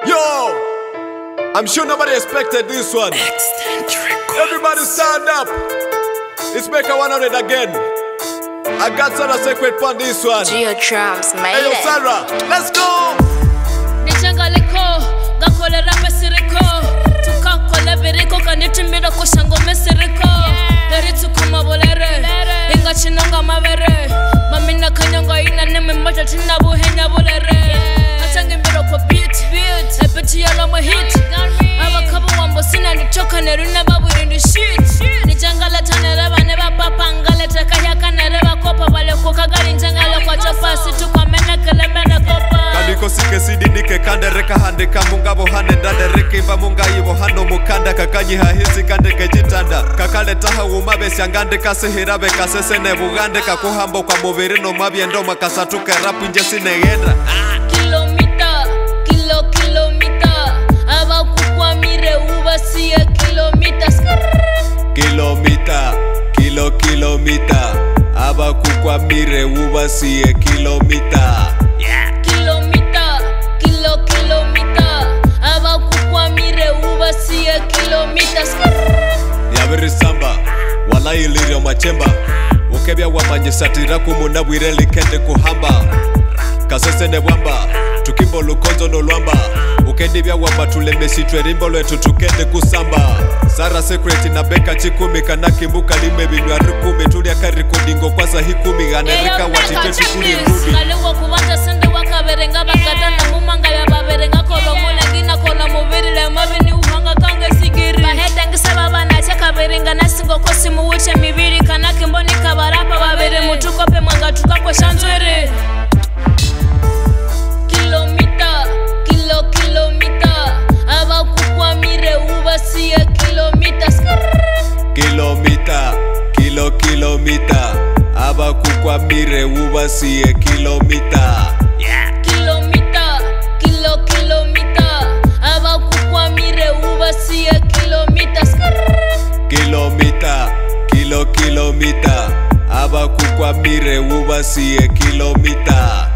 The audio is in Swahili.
Yo, I'm sure nobody expected this one. Everybody stand up. It's BAKER100 again. I got Sarah Secret on this one. Geo drums, made hey yo, Sarah, let's go. Nichangaleko, gakolera pesireko. Tukakole biriko kanitimbira kushango mesireko. Deritu kuma bolere, inga chinonga mavere. Mamina kanyonga ina neme mbaja tina buhenya bolere. Atangi mbiro kwa beat, epeti yala mwa hit. Abakabu wambo sina nichoka neruna babu rindu shit. Nijangala tanera neba papa ngale tekaya kanera kopa wale koka gari njangala kwa chapa situ kwa mena kelemena kopa. Kaniko sike sidi nike kande reka hande kamunga bohane ndade reke imba munga ibo hano mukanda kakanyi hahisi kande kejitanda kakale taha umabe siangande kasehirabe kasesene bugande kakuhambo kwa mubiri no mabiendo makasatuke rapu njesi negenda. Kilomita, kilomita aba kukwa mire uba siya kilomita. Kilomita, kilomita aba kukwa mire uba siya kilomita. Kilomita, kilomita aba kukwa mire uba siya kilomita. Yabiri samba, wala ilirio machemba ukebya wamanyisatira kumunabwire likende kuhamba kasesene wamba tukimbo lukonzo no lwamba ukendibya wamba tulemesitwe rimbo lwetu tukende kusamba. Sarah Secret na Beka chikumi kanakimbuka lime binywa rukumi tulia recoding kwaza hikumi ganerika watitetu kuli ngudi ngalewa kubanza sende wakaberenga bakatana mumanga ya baberenga kolo mulengina kola mubiri le mabini uhanga kange sigiri baheda ngisaba bana chakaberenga nasingo kosi muwuche mibiri kanakimboni kabarapa babere mutukope mwanga tukakwe shanzwere. Kilomita aba kukwa mire uba siya kilomita. Kilomita, kilomita aba kukwa mire uba siya kilomita. Kilomita, kilomita aba kukwa mire uba siya kilomita. Kilomita, kilomita aba kukwa mire uba siya kilomita.